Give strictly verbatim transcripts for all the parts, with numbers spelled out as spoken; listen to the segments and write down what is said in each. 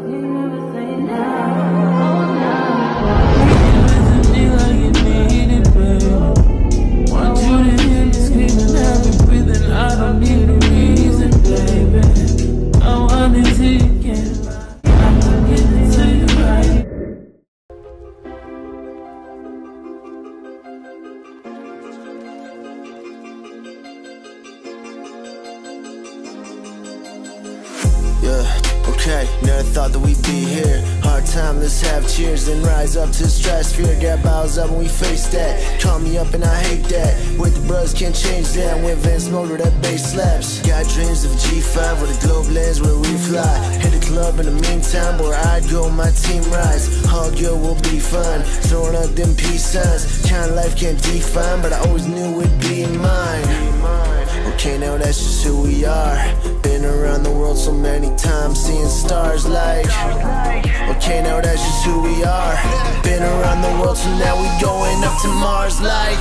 Yeah, okay, never thought that we'd be here. Hard time, let's have cheers, then rise up to the stratosphere. Got bottles up and we face that. Call me up and I hate that. With the bros can't change that. When Vince Motor, that bass slaps. Got dreams of G five where the globe lands where we fly. Hit the club in the meantime, where I'd go, my team rides. All good will be fun, throwing up them peace signs. Kind of life can't define, but I always knew it'd be mine. Okay, now that's just who we are. Been around the world so many times, seeing stars like. Okay, now that's just who we are. Been around the world, so now we going up to Mars like.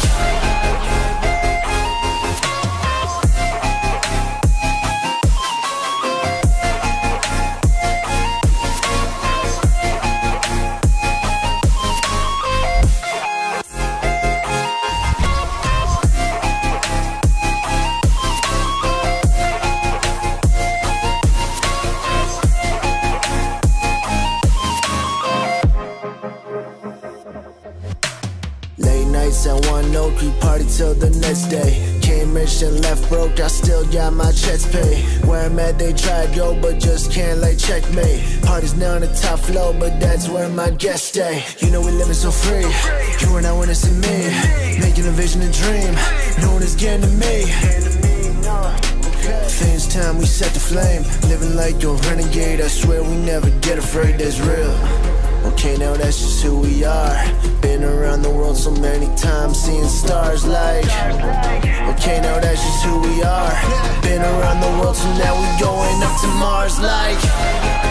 Late nights at one oak, we party till the next day. Came rich and left broke, I still got my checks paid. Where I'm at, they tried go, but just can't lay checkmate. Parties now on the top floor, but that's where my guests stay. You know we living so free, you are not witnessing me. Making a vision a dream, no one is getting to me. Things time, we set the flame. Living like a renegade, I swear we never get afraid, that's real. Okay, now that's just who we are. Been around the world so many times, seeing stars like. Okay, now that's just who we are. Been around the world, so now we going up to Mars like.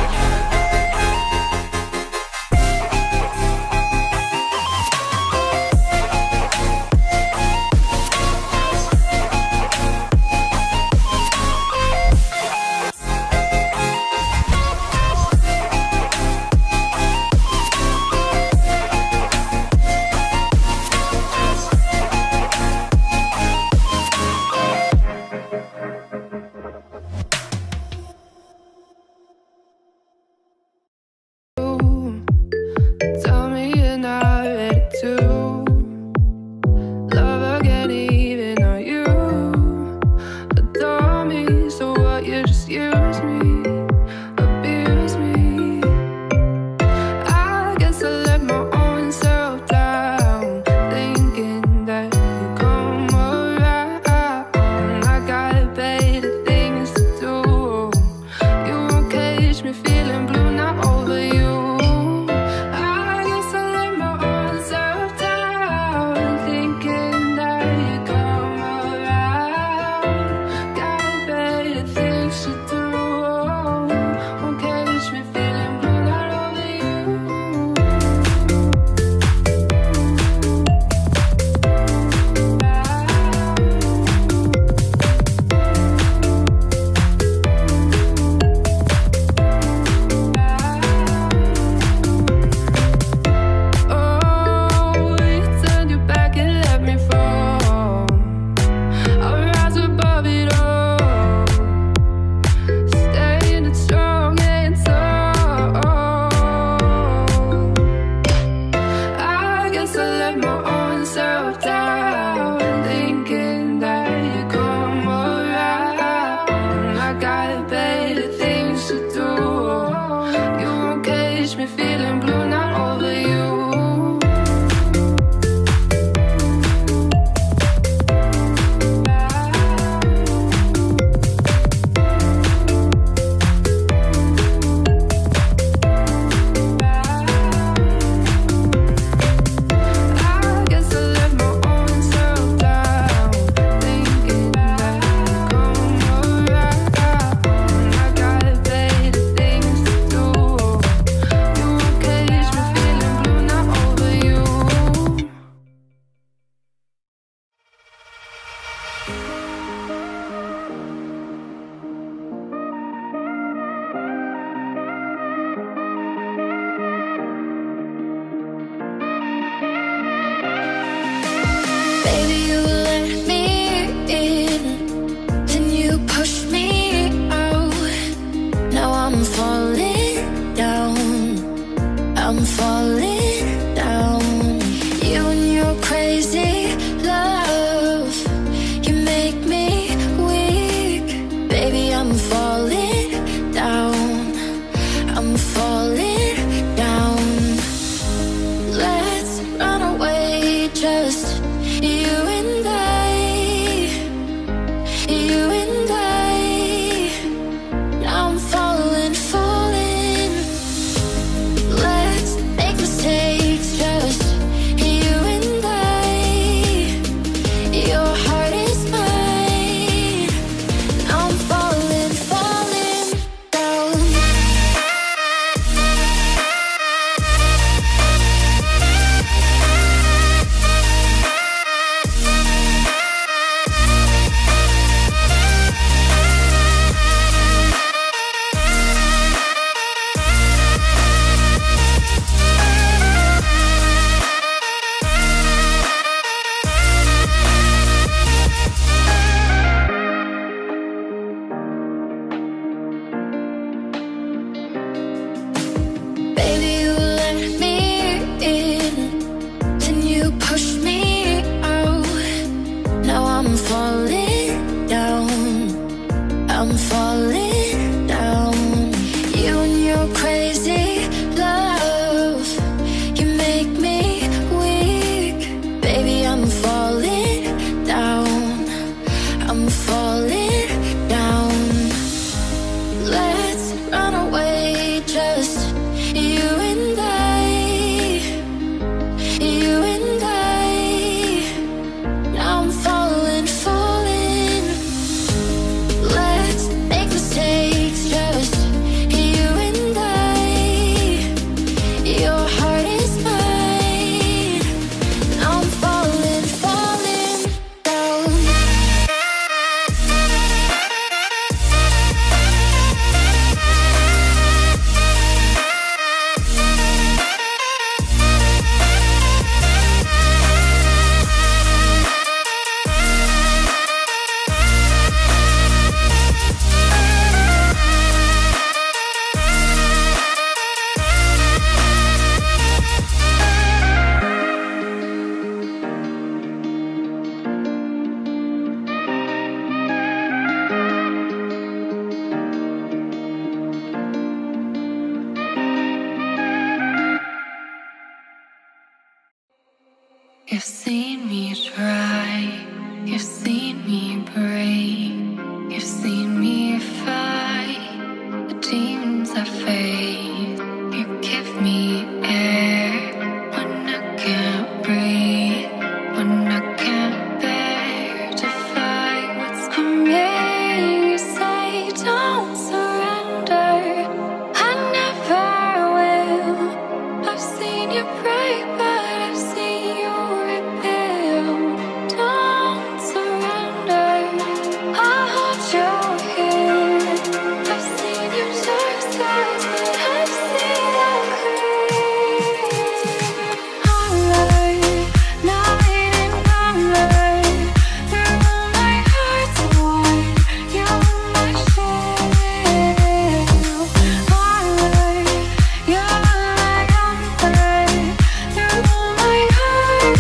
You've seen me try, you've seen me break, you've seen me fight the demons I face. You give me air when I can't breathe, when I can't bear to fight what's coming. You say don't surrender, I never will. I've seen you break, but I've seen you rebuild. Don't surrender, I'll hold you here. I've seen your dark skies, but I've seen them clear. Highlight, night and moonlight, through my heart's wide, you're my shield. Highlight, you're like umbrella, through my heart,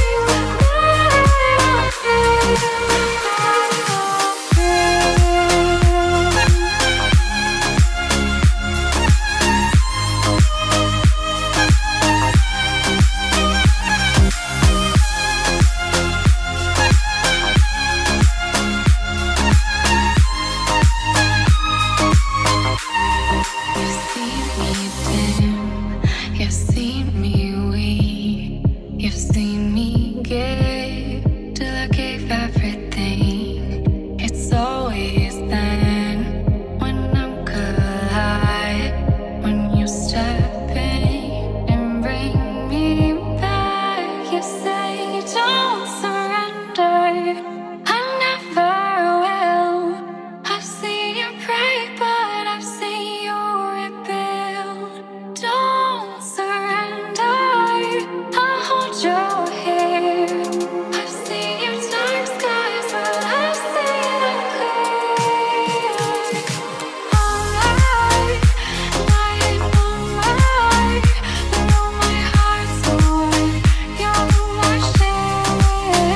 you've seen me dim, you've seen me weak, you've seen me give till I gave everything. It's always then when I'm collide, when you step in and bring me back. You say don't surrender, I never will. I've seen you break, but I've seen you rebuild. Don't surrender, I'll hold you here. I've seen your dark skies, but I've seen them clear. Alright, night and moonlight, through my heart's wide, you're my shield.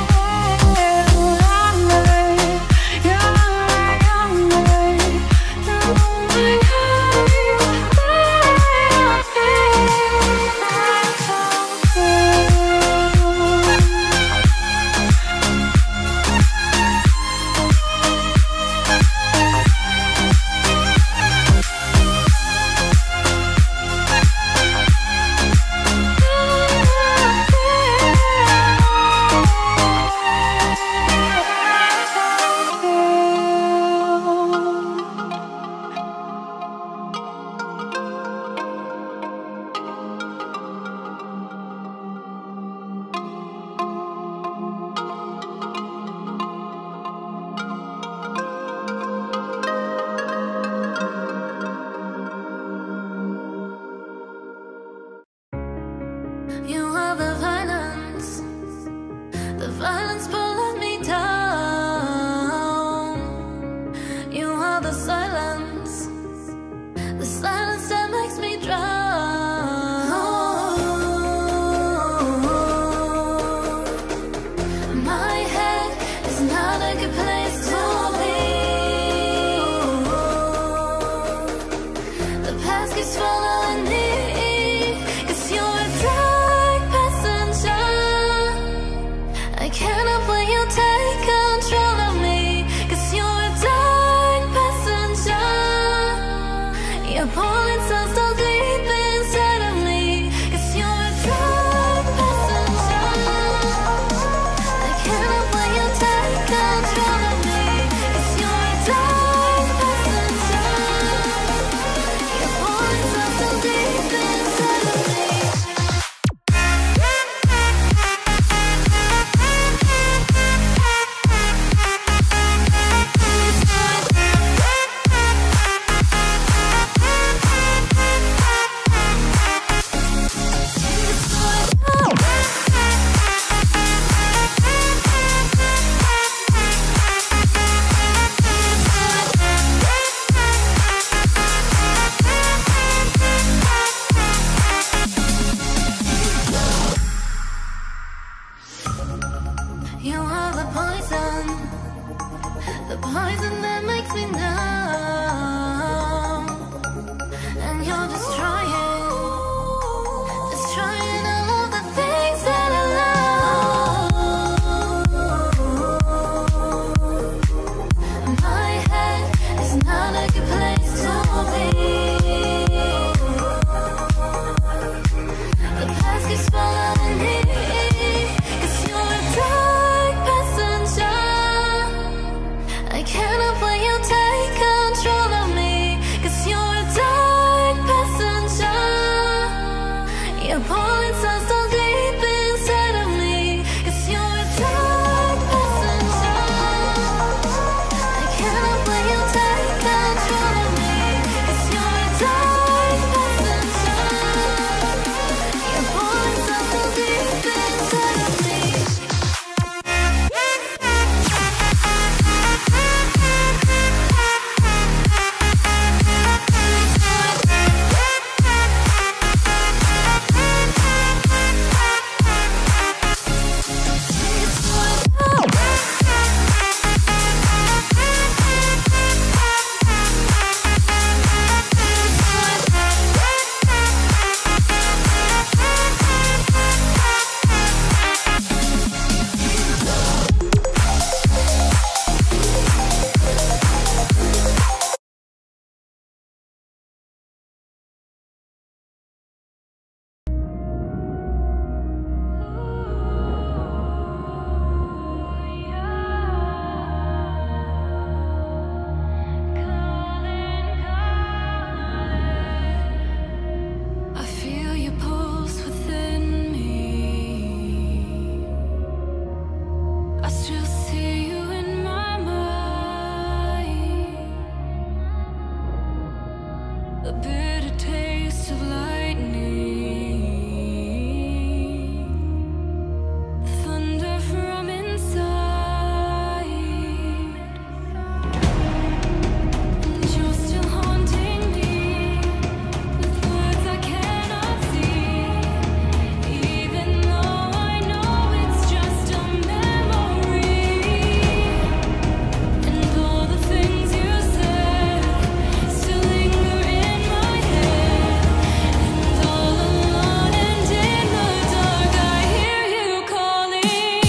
Alright, you're like umbrella, through my heart, I feel you are the violence, the violence pulling me down. You are the silence, the silence that makes me drown. My head is not a good place to be. The past keeps following me. I cannot let you take control of me, 'cause you're a dark passenger. You're pulling so so deep inside of me, 'cause you're a dark passenger. I cannot let you take control of me, 'cause you're a dark passenger. You're pulling so so deep inside of me. bitter taste of lightning, thunder from inside, and you're still haunting me with words I cannot see, even though I know it's just a memory. And all the things you said still linger in my head, and all alone and in the dark I hear you calling.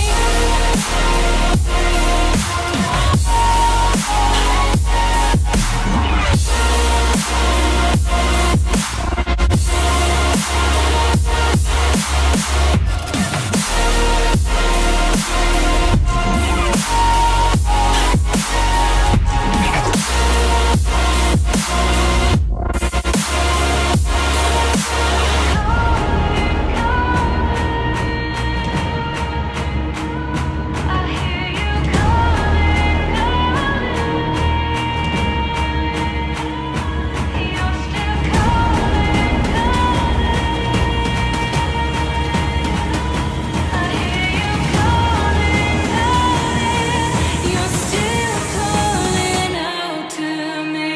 I hear you calling, calling. You're still calling, calling. I hear you calling, calling. You're still calling out to me.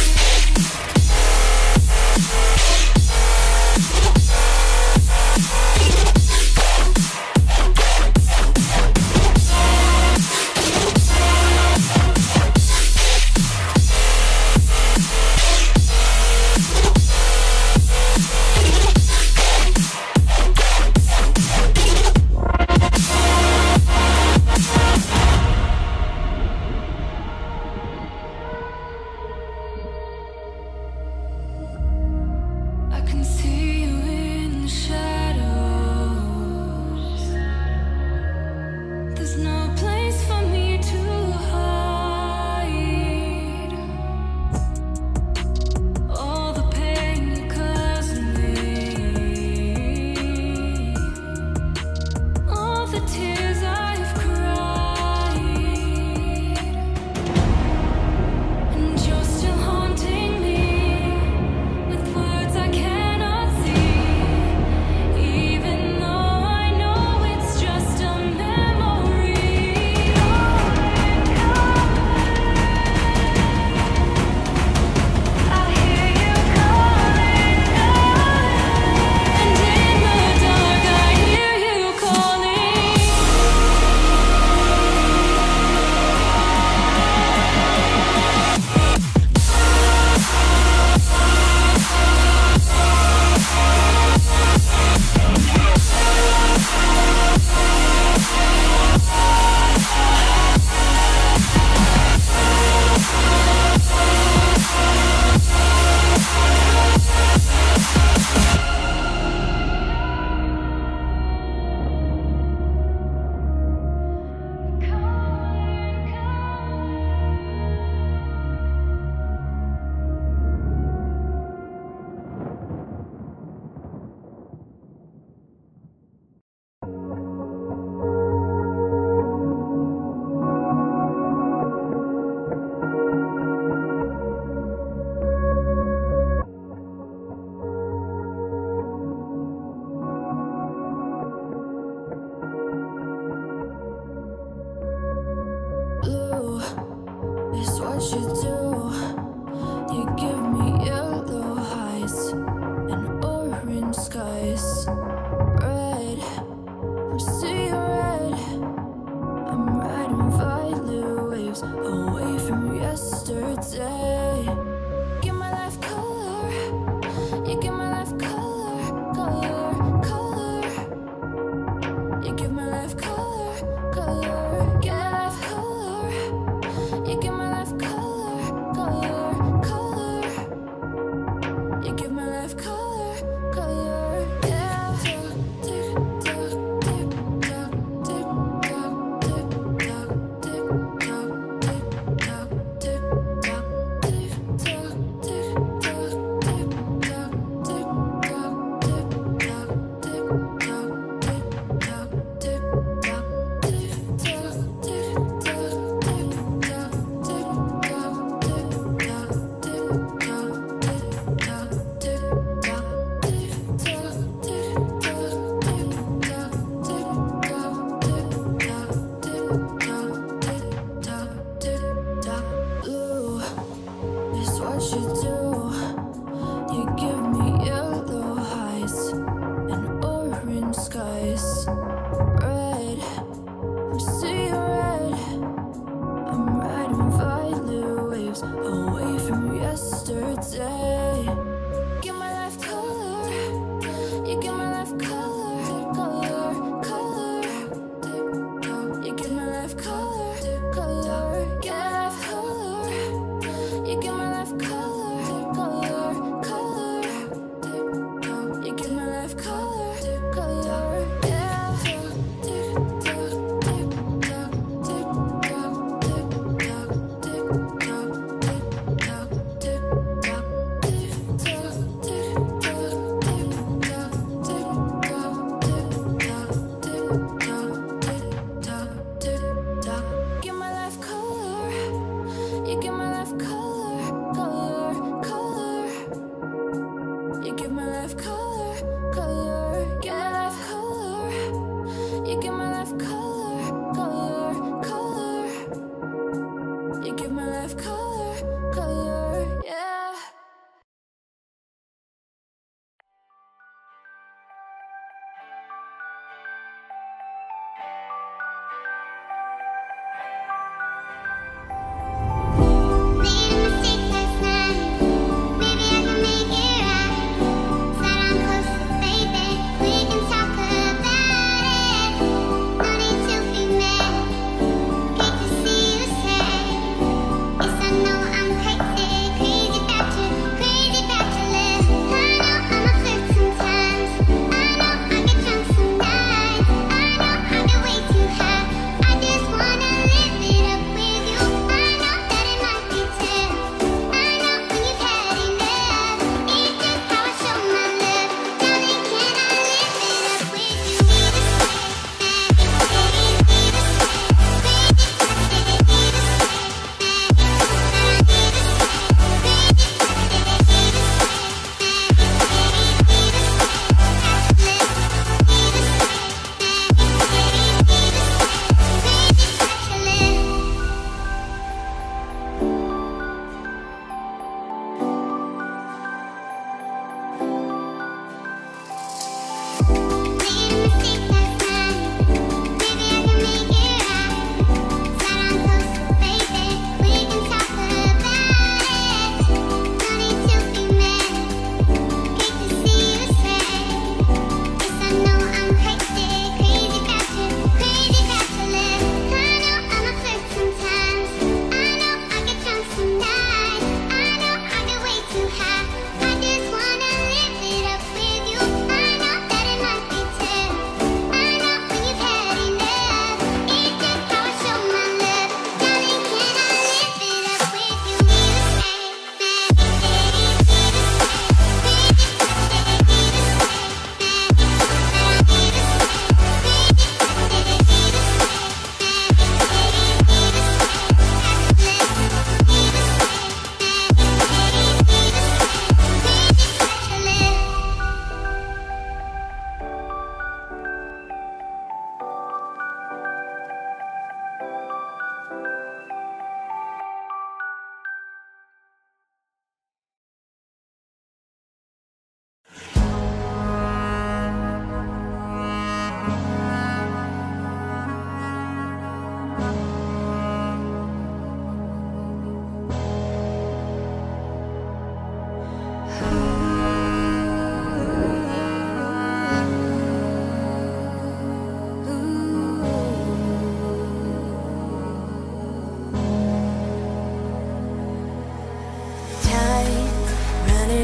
I can see you in the shadows. There's no place for me to hide. All the pain you caused me, all the tears I've cried, and you're still haunting me with words I cannot see,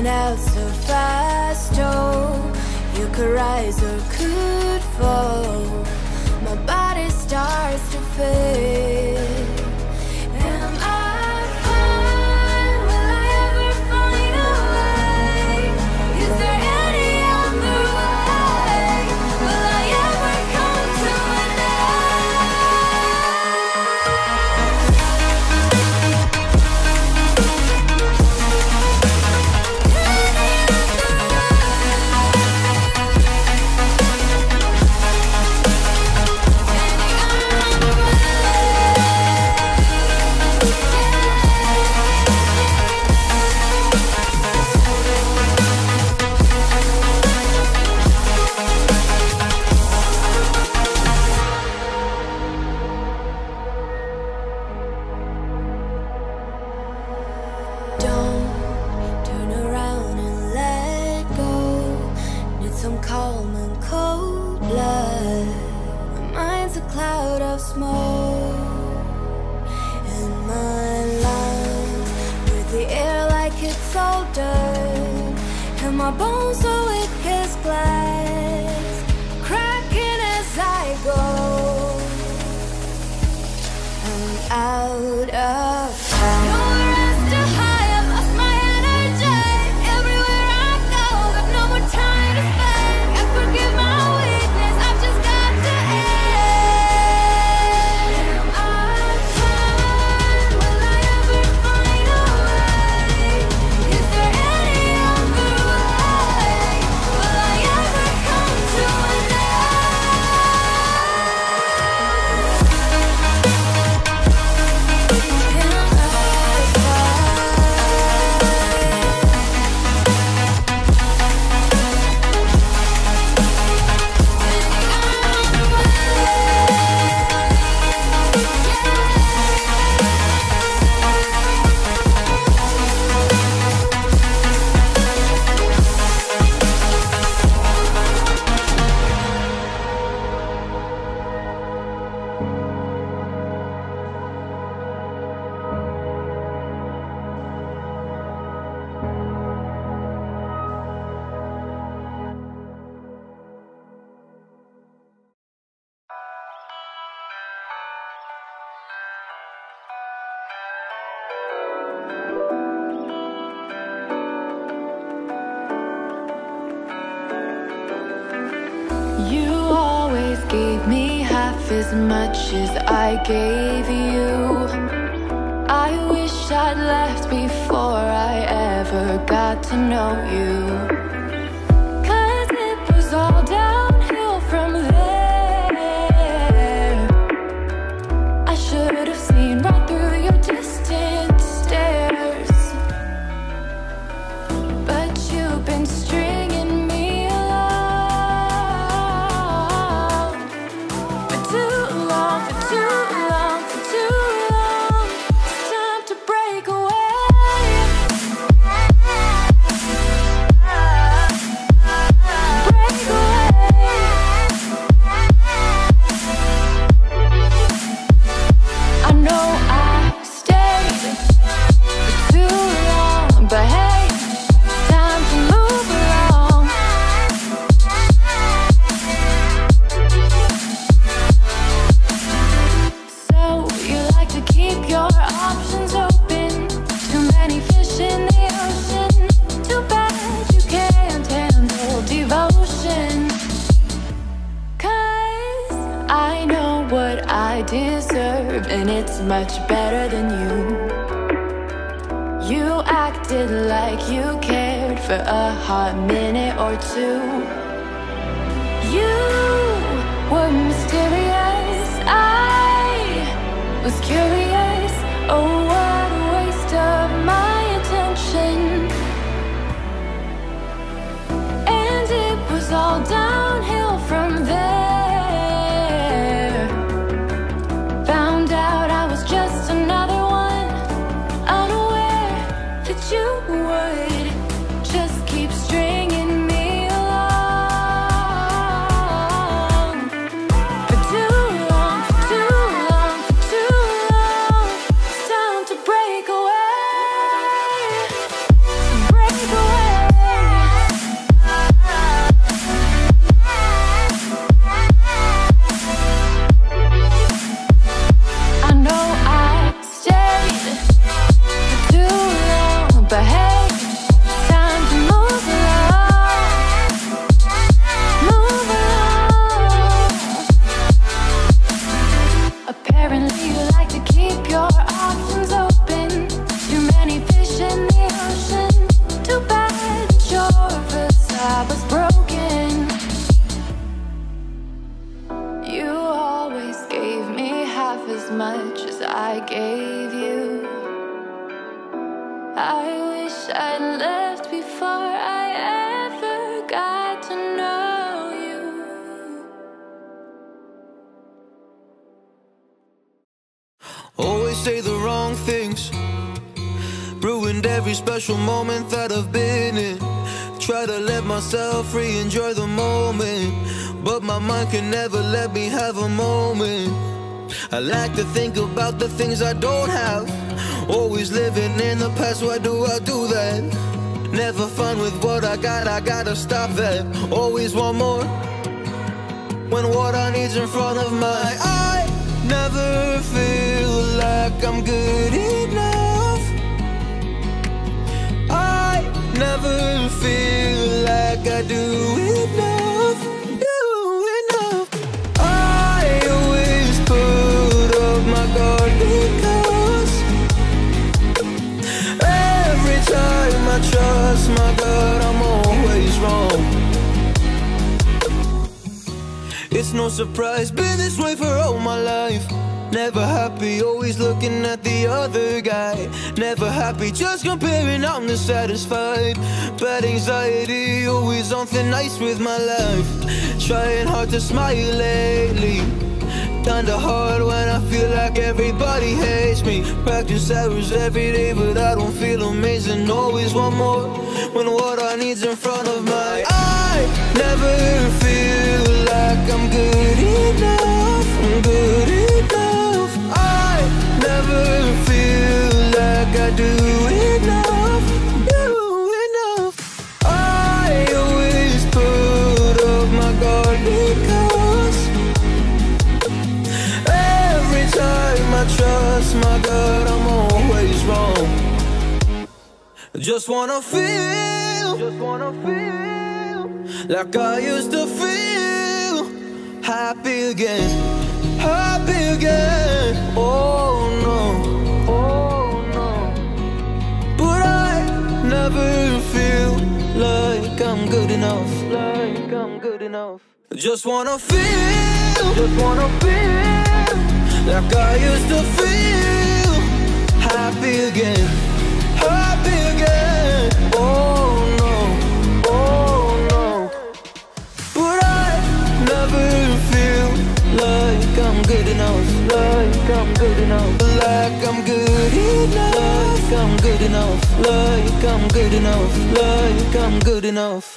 going out so fast, oh, you could rise or could fall. My body starts to fade. Am I fine? Will I ever find a way? Is there any other way? Will I ever come to an my bones so weak as glass, cracking as I go. I'm out of time. Nowhere else to hide, I lost my energy. Everywhere I go, got no more time to spend. I forgive my weakness, I've just got to end. Am I fine? Will I ever find a way? Is there any other way? Will I ever come to an You always gave me half as much as I gave you. I wish I'd left before I ever got to know you. 'Cause it was all downhill from there. I should have seen right through your distant stares. But you've been stringing me along for too long, for too long, for too long. It's time to break away. Break away. I know I stayed for too long, but hey, time to move along. So you like to keep your options open. Too many fish in the ocean. Too bad you can't handle devotion. 'Cause I know what I deserve, and it's much better than you. You acted like you cared for a hot minute or two. You were mysterious, I was curious. Oh, what a waste of my attention. And it was all downhill from there. Found out I was just another one, unaware that you would just keep stringing me along for too long, for too long, for too long. It's time to break away, break away. say the wrong things, ruined every special moment that I've been in. Try to let myself free, enjoy the moment, but my mind can never let me have a moment. I like to think about the things I don't have, always living in the past, why do I do that? Never fun with what I got, I gotta stop that. Always want more, when what I need's in front of my eye. Never feel like I'm good enough, I never feel like I do enough, do enough. I always put up my guard because every time I trust my God, I'm always wrong. It's no surprise, been this way for all my life. Never happy, always looking at the other guy. Never happy, just comparing, I'm dissatisfied. Bad anxiety, always on thin ice with my life. Trying hard to smile lately, kinda hard when I feel like everybody hates me. Practice hours every day, but I don't feel amazing. Always want more, when what I need's in front of my eye. Never feel like I'm good enough, I'm good enough. I never feel like I do enough, do enough. I always put up my guard because every time I trust my God, I'm always wrong. Just wanna feel, just wanna feel like I used to feel. Happy again, happy again. Oh no, oh no. But I never feel like I'm good enough, like I'm good enough. Just wanna feel, just wanna feel like I used to feel. Happy again, happy again. Oh no, oh no. But I never feel like I'm good enough, like I'm good enough, like I'm good enough, like I'm good enough, like I'm good enough, like I'm good enough.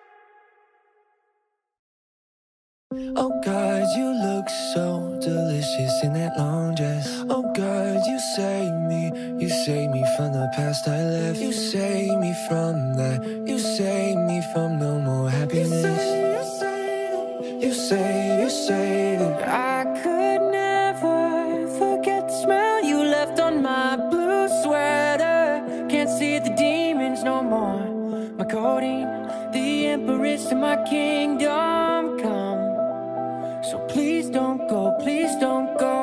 Oh God, you look so delicious in that long dress. Oh God, you save me, you save me from the past I left. You save me from that, you save me from no more happiness. You say, you say that I could never forget the smell you left on my blue sweater. Can't see the demons no more. My codeine, the empress of my kingdom come. So please don't go, please don't go.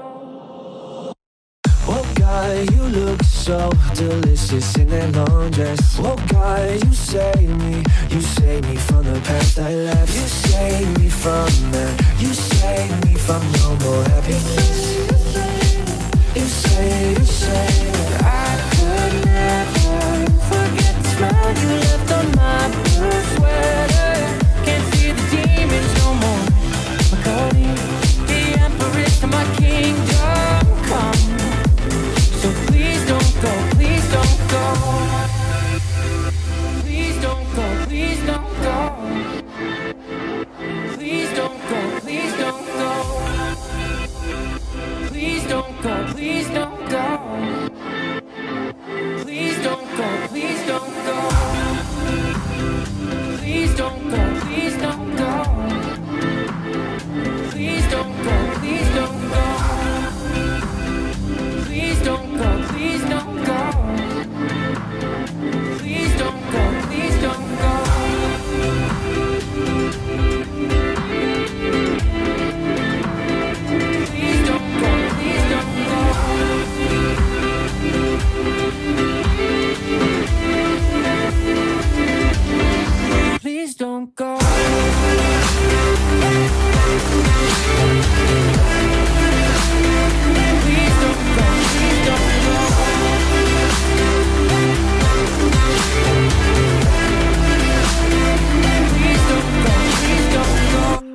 Oh God, you look so delicious in that long dress. Oh God, you save me, you save me from the past I left. You save me from that, you save me from no more happiness. You say, you say that I could never forget the smell you left on my blue sweater. Can't see the demons no more. My codeine, the empress of my kingdom come. So please don't go, please don't go. Please don't go, please don't go. Please don't go, please don't go. Please don't go, please don't go. Please don't go, please don't go. Please don't go, please don't go. Please don't go, please don't go. Please don't go, please don't go. Please don't go, please don't go. Please don't go, please don't go. Please don't go.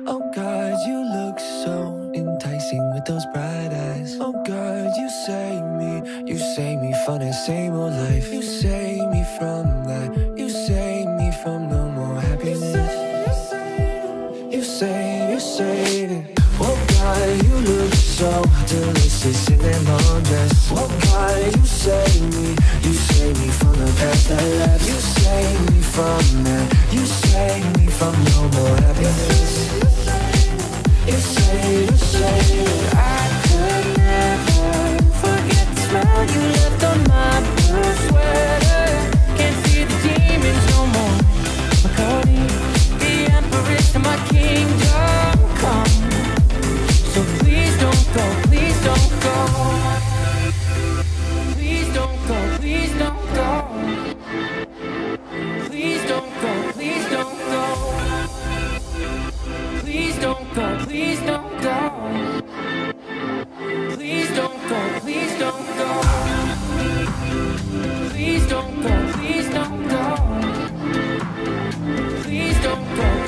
With those bright eyes. Oh God, you say so delicious in that long dress. Oh God, you save me, you save me from the past I left. You save me from that, you save me from no more happiness. You say, you say that I could never forget the smell you left on my blue sweater. Can't see the demons no more. McCarty, the empress to my kingdom come. So please don't go, please don't go. Please don't go, please don't go. Please don't go, please don't go. Please don't go, please don't go. Please don't go, please don't go. Please don't go, please don't go. Please don't go.